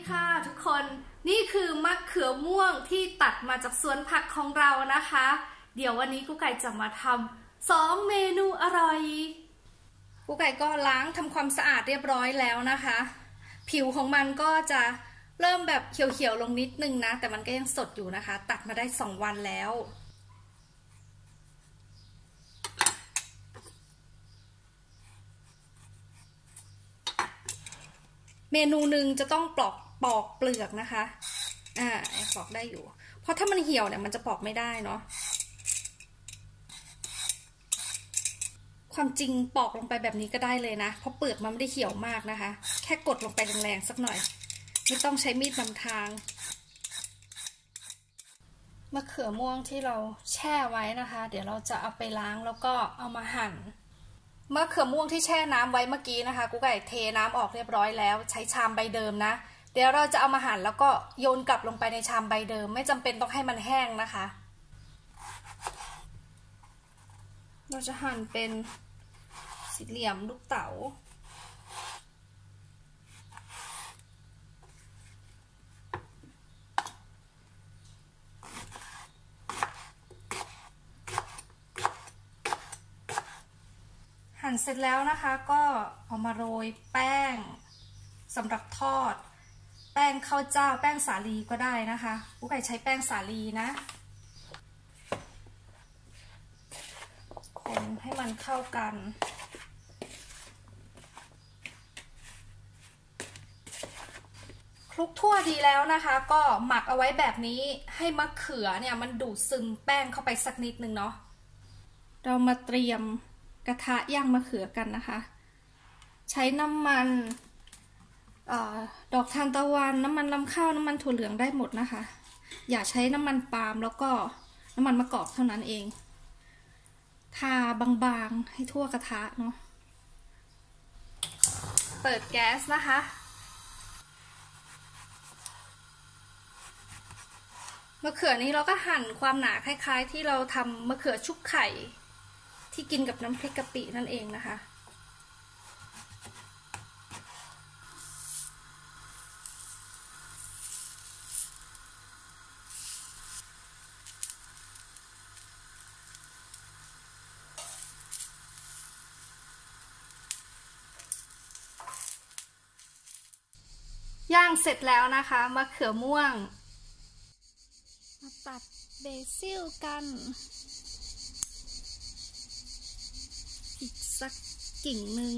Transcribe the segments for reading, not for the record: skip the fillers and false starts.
ค่ะทุกคนนี่คือมะเขือม่วงที่ตัดมาจากสวนผักของเรานะคะเดี๋ยววันนี้กุ๊กไก่จะมาทำ2 เมนูอร่อยกุ๊กไก่ก็ล้างทำความสะอาดเรียบร้อยแล้วนะคะผิวของมันก็จะเริ่มแบบเขียวๆลงนิดนึงนะแต่มันก็ยังสดอยู่นะคะตัดมาได้2 วันแล้วเมนูหนึ่งจะต้องปอกเปลือกนะคะปอกได้อยู่เพราะถ้ามันเหี่ยวเนี่ยมันจะปอกไม่ได้เนาะความจริงปอกลงไปแบบนี้ก็ได้เลยนะเพราะเปลือกมันไม่ได้เหี่ยวมากนะคะแค่กดลงไปแรงๆสักหน่อยไม่ต้องใช้มีดนำทางมะเขือม่วงที่เราแช่ไว้นะคะเดี๋ยวเราจะเอาไปล้างแล้วก็เอามาหั่นมะเขือม่วงที่แช่น้ำไว้เมื่อกี้นะคะกุ๊กไก่เทน้ำออกเรียบร้อยแล้วใช้ชามใบเดิมนะเดี๋ยวเราจะเอามาหั่นแล้วก็โยนกลับลงไปในชามใบเดิมไม่จำเป็นต้องให้มันแห้งนะคะเราจะหั่นเป็นสี่เหลี่ยมลูกเต๋าหั่นเสร็จแล้วนะคะก็เอามาโรยแป้งสำหรับทอดแป้งข้าวเจ้าแป้งสาลีก็ได้นะคะกุ๊กไก่ใช้แป้งสาลีนะคนให้มันเข้ากันคลุกทั่วดีแล้วนะคะก็หมักเอาไว้แบบนี้ให้มะเขือเนี่ยมันดูดซึมแป้งเข้าไปสักนิดนึงเนาะเรามาเตรียมกระทะย่างมะเขือกันนะคะใช้น้ำมันดอกทานตะวันน้ำมันรำข้าวน้ำมันถั่วเหลืองได้หมดนะคะอย่าใช้น้ำมันปาล์มแล้วก็น้ำมันมะกอกเท่านั้นเองทาบางๆให้ทั่วกระทะเนาะเปิดแก๊สนะคะมะเขือนี้เราก็หั่นความหนาคล้ายๆที่เราทำมะเขือชุบไข่ที่กินกับน้ำพริกกะปินั่นเองนะคะย่างเสร็จแล้วนะคะมะเขือม่วงมาตัดเบซิลกันอีกสักกิ่งหนึ่ง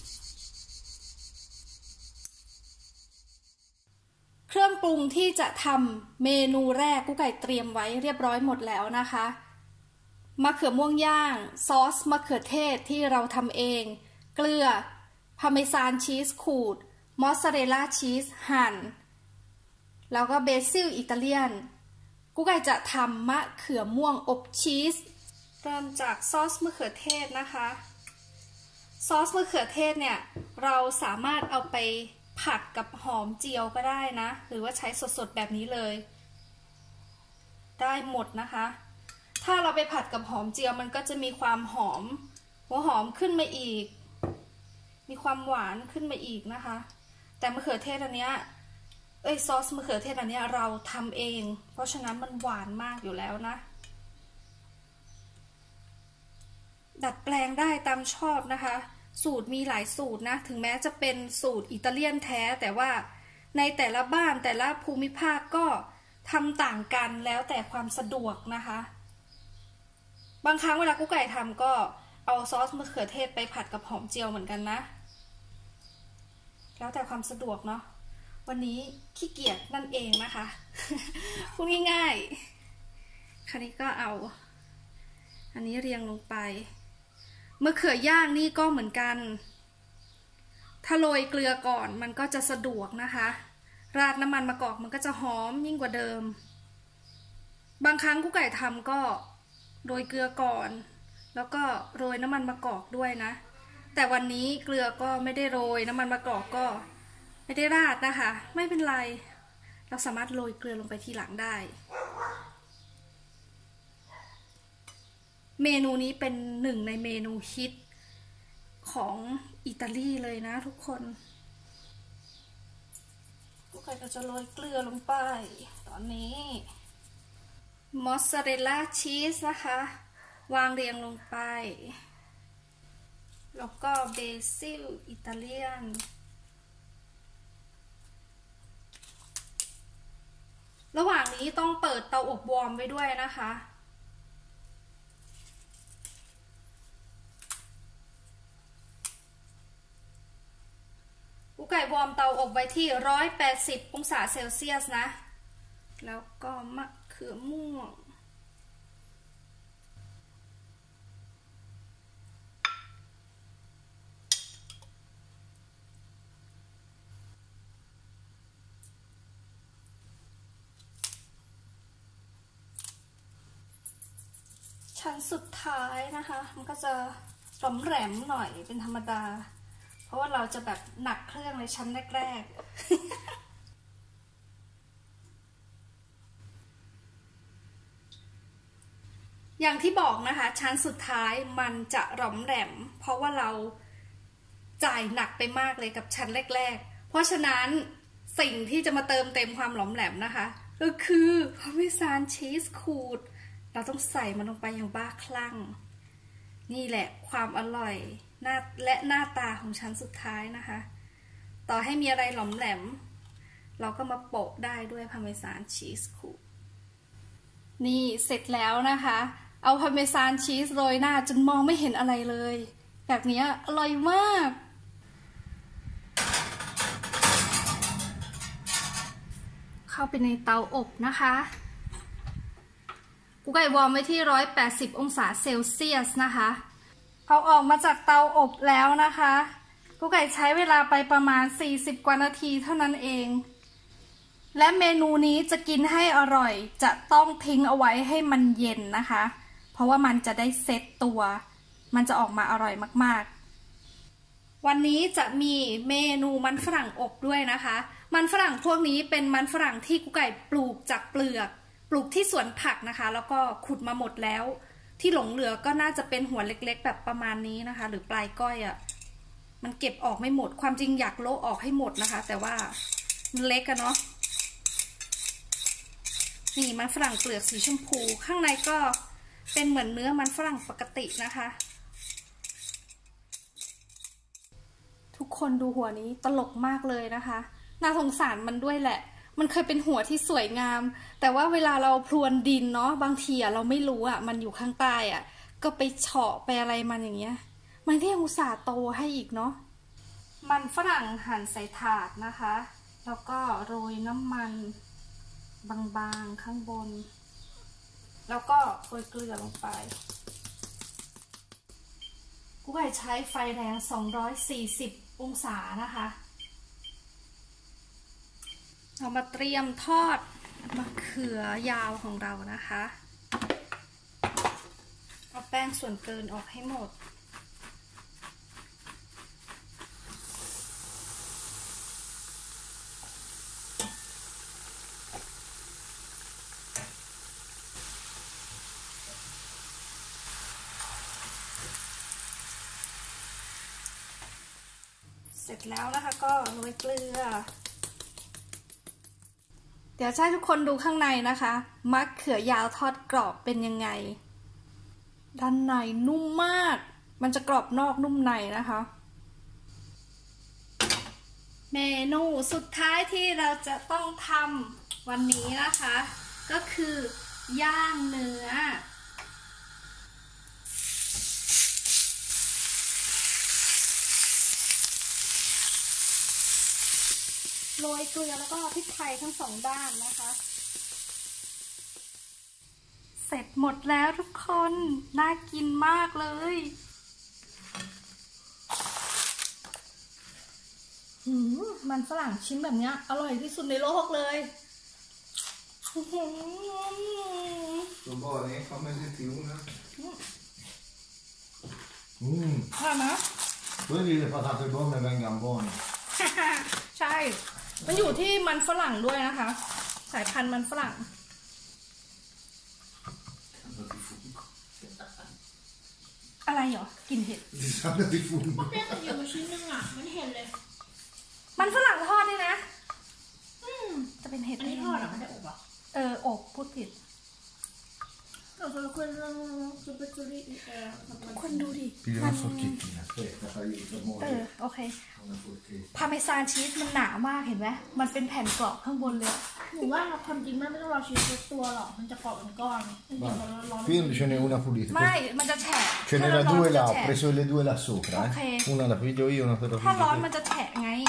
เครื่องปรุงที่จะทำเมนูแรกกุ๊กไก่เตรียมไว้เรียบร้อยหมดแล้วนะคะมะเขือม่วงย่างซอสมะเขือเทศที่เราทำเองเกลือพาร์เมซานชีสขูดมอสซาเรลล่าชีสหั่นแล้วก็เบซิลอิตาเลียนกุ๊กไก่จะทำมะเขือม่วงอบชีสเริ่มจากซอสมะเขือเทศนะคะซอสมะเขือเทศเนี่ยเราสามารถเอาไปผัดกับหอมเจียวก็ได้นะหรือว่าใช้สดๆแบบนี้เลยได้หมดนะคะถ้าเราไปผัดกับหอมเจียวมันก็จะมีความหอมหัวหอมขึ้นมาอีกมีความหวานขึ้นมาอีกนะคะแต่มะเขือเทศอันเนี้ยซอสมะเขือเทศอันเนี้ยเราทำเองเพราะฉะนั้นมันหวานมากอยู่แล้วนะดัดแปลงได้ตามชอบนะคะสูตรมีหลายสูตรนะถึงแม้จะเป็นสูตรอิตาเลียนแท้แต่ว่าในแต่ละบ้านแต่ละภูมิภาคก็ทำต่างกันแล้วแต่ความสะดวกนะคะบางครั้งเวลากุ๊กไก่ทำก็เอาซอสมะเขือเทศไปผัดกับหอมเจียวเหมือนกันนะแล้วแต่ความสะดวกเนาะวันนี้ขี้เกียจนั่นเองนะคะพูดง่ายๆคราวนี้ก็เอาอันนี้เรียงลงไปมะเขือย่างนี่ก็เหมือนกันถ้าโรยเกลือก่อนมันก็จะสะดวกนะคะราดน้ำมันมะกอกมันก็จะหอมยิ่งกว่าเดิมบางครั้งกุ๊กไก่ทำก็โรยเกลือก่อนแล้วก็โรยน้ำมันมะกอกด้วยนะแต่วันนี้เกลือก็ไม่ได้โรยน้ำมันมะกอกก็ไม่ได้ราดนะคะไม่เป็นไรเราสามารถโรยเกลือลงไปทีหลังได้เมนูนี้เป็นหนึ่งในเมนูฮิตของอิตาลีเลยนะทุกคนกุ๊กไก่ก็จะโรยเกลือลงไปตอนนี้มอสซาเรลล่าชีสนะคะวางเรียงลงไปแล้วก็เบซิลอิตาเลียนระหว่างนี้ต้องเปิดเตาอบวอร์มไว้ด้วยนะคะกุ๊กไก่วอร์มเตาอบไว้ที่180องศาเซลเซียสนะแล้วก็มะเขือม่วงชั้นสุดท้ายนะคะมันก็จะหลอมแหลมหน่อยเป็นธรรมดาเพราะว่าเราจะแบบหนักเครื่องในชั้นแรกๆ อย่างที่บอกนะคะชั้นสุดท้ายมันจะหลอมแหลมเพราะว่าเราจ่ายหนักไปมากเลยกับชั้นแรกๆเพราะฉะนั้นสิ่งที่จะมาเติมเต็มความหลอมแหลมนะคะก็คือพาร์เมซานชีสขูดเราต้องใส่มันลงไปอย่างบ้าคลั่งนี่แหละความอร่อยและหน้าตาของชั้นสุดท้ายนะคะต่อให้มีอะไรหลอมแหลมเราก็มาโปะได้ด้วยพาร์เมซานชีสขูดนี่เสร็จแล้วนะคะเอาพาร์เมซานชีสโรยหน้าจนมองไม่เห็นอะไรเลยแบบนี้อร่อยมากเข้าไปในเตาอบนะคะกุ๊กไก่วอร์มไว้ที่180องศาเซลเซียสนะคะเอาออกมาจากเตาอบแล้วนะคะกุ๊กไก่ใช้เวลาไปประมาณ40กว่านาทีเท่านั้นเองและเมนูนี้จะกินให้อร่อยจะต้องทิ้งเอาไว้ให้มันเย็นนะคะเพราะว่ามันจะได้เซตตัวมันจะออกมาอร่อยมากๆวันนี้จะมีเมนูมันฝรั่งอบด้วยนะคะมันฝรั่งพวกนี้เป็นมันฝรั่งที่กุ๊กไก่ปลูกจากเปลือกปลูกที่สวนผักนะคะแล้วก็ขุดมาหมดแล้วที่หลงเหลือก็น่าจะเป็นหัวเล็กๆแบบประมาณนี้นะคะหรือปลายก้อยอ่ะมันเก็บออกไม่หมดความจริงอยากโละออกให้หมดนะคะแต่ว่ามันเล็กอะเนาะนี่มันฝรั่งเปลือกสีชมพูข้างในก็เป็นเหมือนเนื้อมันฝรั่งปกตินะคะทุกคนดูหัวนี้ตลกมากเลยนะคะน่าสงสารมันด้วยแหละมันเคยเป็นหัวที่สวยงามแต่ว่าเวลาเราพรวนดินเนาะบางทีเราไม่รู้มันอยู่ข้างใต้ก็ไปเฉาะไปอะไรมันอย่างเงี้ยมันก็ยังอุตส่าห์โตให้อีกเนาะมันฝรั่งหั่นใส่ถาดนะคะแล้วก็โรยน้ำมันบางๆข้างบนแล้วก็โรยเกลือลงไปกุ๊กไก่ใช้ไฟแรง240องศานะคะเรามาเตรียมทอดมะเขือยาวของเรานะคะเอาแป้งส่วนเกินออกให้หมดเสร็จแล้วนะคะก็โรยเกลือเดี๋ยวให้ทุกคนดูข้างในนะคะมะเขือยาวทอดกรอบเป็นยังไงด้านในนุ่มมากมันจะกรอบนอกนุ่มในนะคะเมนูสุดท้ายที่เราจะต้องทำวันนี้นะคะก็คือย่างเนื้อโรยเกลือแล้วก็พริกไทยทั้ง2ด้านนะคะเสร็จหมดแล้วทุกคนน่ากินมากเลยมันฝรั่งชิ้นแบบนี้อร่อยที่สุดในโลกเลย Så bara det kommer till tonen. อร่อยไหม Då är det för att det går med vegan barn. ใช่มันอยู่ที่มันฝรั่งด้วยนะคะสายพันธุ์มันฝรั่งอะไรเหรอกลิ่นเห็ด Det är fort. เรียกอยู่ชิ้นนึงมันเห็นเลยมันฝรั่งทอดนี่นะไม่พูดผิดคนดูดิมันโอเคพาเมซานชีสมันหนามากเห็นไหมมันเป็นแผ่นกรอบข้างบนเลยหนูว่าความจริงไม่ต้องรอชีสตัวหรอกมันจะกรอบเป็นก้อน qui non ce n'è una pulita ไม่มันจะแฉะ ce n'era due là ho preso le due là sopra una la piglio io una te la ถ้า piglio ร้อนมันจะแฉะไง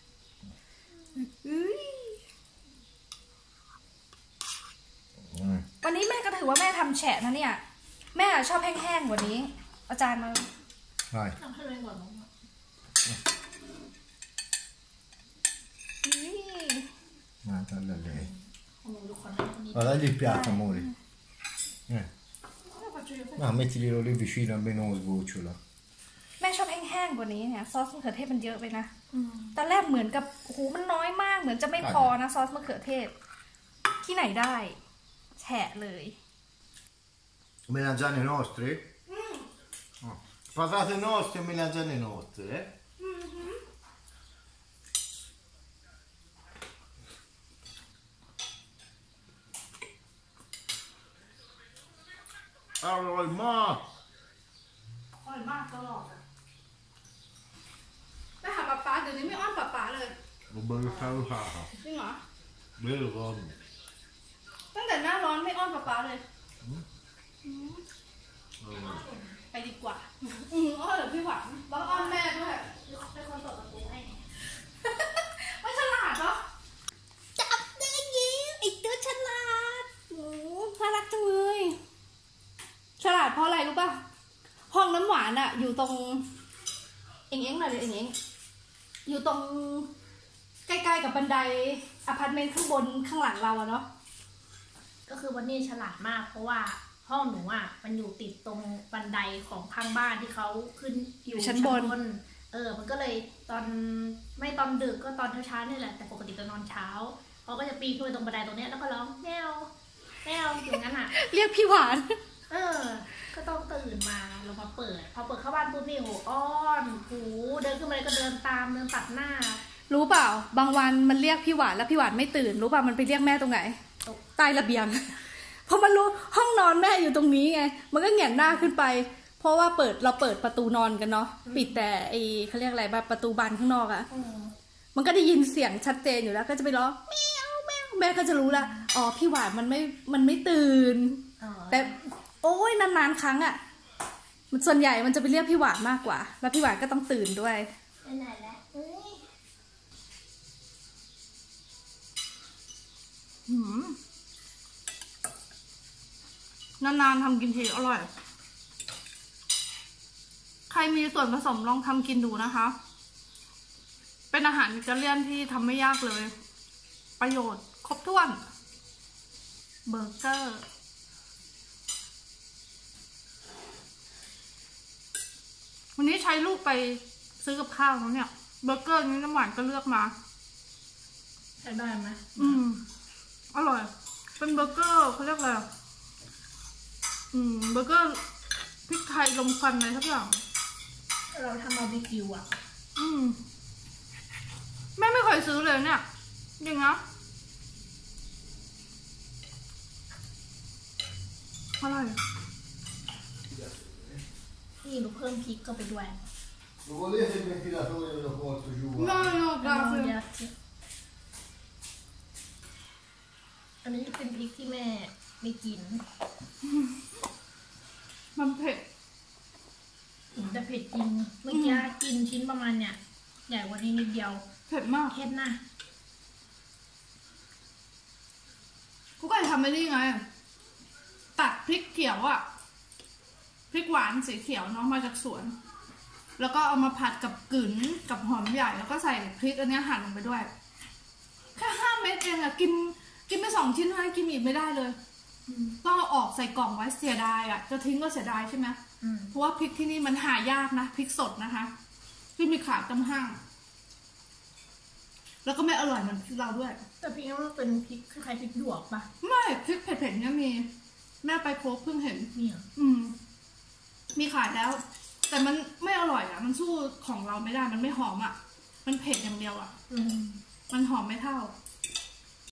วันนี้แม่ก็ถือว่าแม่ทำแฉะนะเนี่ยแม่ชอบแห้งๆกว่านี้อาจารย์มาทำให้เลยก่อน Guarda lei. Guarda gli il piatto, amore. No, mettilo lì vicino almeno sgocciola. แม่ชอบแห้งๆกว่านี้เนี่ยซอสมะเขือเทศมันเยอะไปนะตอนแรกเหมือนกับโอ้โหมันน้อยมากเหมือนจะไม่พอนะซอสมะเขือเทศที่ไหนได้แฉะเลย Melanzane nostre? Oh. Patate nostre e melanzane nostre, eh? Allora, ma... อร่อยมากตลอดอะไปหาป๊าเดี๋ยวนี้ไม่อ้อนป๊าเลย Non voglio fare usata. จริงเหรอ Vero, con. ตั้งแต่หน้าร้อนไม่อ้อนป๊าเลยไปดีกว่าอ้อนเหรอพี่หวังบ้าอ้อนแม่ด้วยเป็นคนเปิดประตูให้ไม่ฉลาดเหรอจับได้ยิ้มไอ้ตัวฉลาดโอ้น่ารักจังเลยฉลาดเพราะอะไรรู้ป่ะห้องน้ำหวานอะอยู่ตรงเอ็งหน่อยเลยเอ็งอยู่ตรงใกล้ๆกับบันไดอพาร์ตเมนต์ข้างบนข้างหลังเราอะเนาะก็คือวันนี้ฉลาดมากเพราะว่าห้องหนูอ่ะมันอยู่ติดตรงบันไดของข้างบ้านที่เขาขึ้นอยู่ชั้นบนมันก็เลยตอนดึกก็ตอนเช้านี่แหละแต่ปกติจะนอนเช้าเขาก็จะปีนขึ้นไปตรงบันไดตรงนี้แล้วก็ร้องแมวแมวอยู่งั้นอ่ะเรียกพี่หวานก็ต้องตื่นมาเรามาเปิดพอเปิดเข้าบ้านปุ๊บนี่โหอ้อนหูเดินขึ้นมาเลยก็เดินตามเดินตัดหน้ารู้เปล่าบางวันมันเรียกพี่หวานแล้วพี่หวานไม่ตื่นรู้เปล่ามันไปเรียกแม่ตรงไหนใต้ระเบียงเพราะมันรู้ห้องนอนแม่อยู่ตรงนี้ไงมันก็แหงนหน้าขึ้นไปเพราะว่าเราเปิดประตูนอนกันเนาะปิดแต่เขาเรียกอะไรประตูบานข้างนอกอะมันก็ได้ยินเสียงชัดเจนอยู่แล้วก็จะไปร้องแมวแม่ก็จะรู้ละอ๋อพี่หวานมันไม่ตื่นแต่โอ้ยนานๆครั้งอะมันส่วนใหญ่มันจะไปเรียกพี่หวานมากกว่าแล้วพี่หวานก็ต้องตื่นด้วยไหนแล้วนานๆทำกินทีอร่อยใครมีส่วนผสมลองทำกินดูนะคะเป็นอาหารอิตาเลียนที่ทำไม่ยากเลยประโยชน์ครบถ้วนเบอร์เกอร์วันนี้ใช้ลูกไปซื้อกับข้าวแล้วเนี่ยเบอร์เกอร์นี้น้ำหวานก็เลือกมาใช้ได้ไหมอร่อยเป็นเบอร์เกอร์เขาเรียกอะไรเบอร์เกอร์พริกไทยลมควันอะไรทุกอย่างเราทำบาร์บีคิวอ่ะแม่ไม่เคยซื้อเลยเนี่ยจริงนะอร่อยนี่หนูเพิ่มพริกเข้าไปด้วย Lo volete il ventilatore lo porto giù? No, grazie. อันนี้เป็นพริกที่แม่ไม่กินมันเผ็ดแต่เผ็ดจริงเมื่อกี้กินชิ้นประมาณเนี่ยใหญ่กว่านี้นิดเดียวเผ็ดมากเผ็ดนะกูก็ทำไม่ได้ไงตัดพริกเขียวอะพริกหวานสีเขียวเนาะมาจากสวนแล้วก็เอามาผัดกับกึ๋นกับหอมใหญ่แล้วก็ใส่พริกอันนี้หั่นลงไปด้วยแค่5 เม็ดเองอะกินไป2 ชิ้นให้กินอีกไม่ได้เลยต้องเอาออกใส่กล่องไว้เสียดายอะจะทิ้งก็เสียดายใช่ไหมเพราะว่าพริกที่นี่มันหายากนะพริกสดนะคะที่มีขายตามห้างแล้วก็ไม่อร่อยเหมือนพริกเราด้วยแต่พริกนั้นมันเป็นพริกคล้ายๆพริกหยวกปะไม่พริกเผ็ดๆเนี่ยมีแม่ไปโคกเพิ่งเห็นมีขายแล้วแต่มันไม่อร่อยอ่ะมันสู้ของเราไม่ได้มันไม่หอมอ่ะมันเผ็ดอย่างเดียวอ่ะมันหอมไม่เท่า